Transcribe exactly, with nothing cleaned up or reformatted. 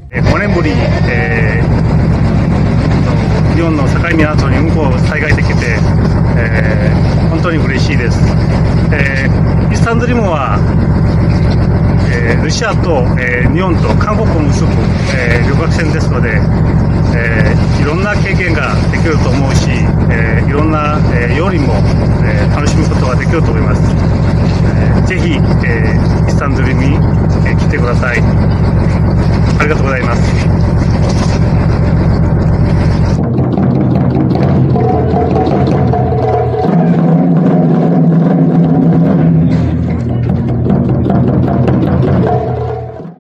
ごねんぶり、えー、日本の境港に運航再開できて、えー、本当に嬉しいです。えー、イスタンドリムは、えー、ロシアと、えー、日本と韓国を結ぶ、えー、旅客船ですので、えー、いろんな経験ができると思うし、えー、いろんな、えー、料理も、えー、楽しむことができると思います。えー、ぜひ、えー、イスタンドリムに、えー、来てください。ありがとうございます。